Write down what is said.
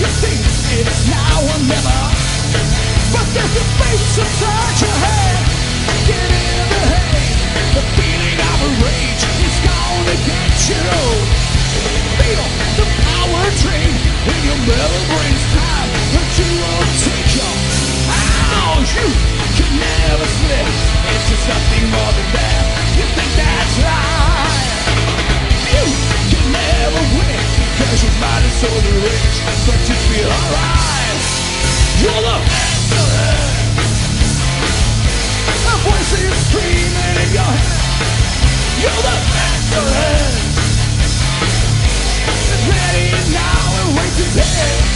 You think it's now or never, but there's a face inside your head. Get in the haze. The feeling of a rage is gonna get you. Feel the power train in your metal brain's time, but you won't take your house. You can never slip into something more than that. You think that's right. You can never win, cause your mind is so deranged, but you feel alright. You're the Metalhead. A voice is screaming in your head. You're the Metalhead. It's ready now and wait to dead.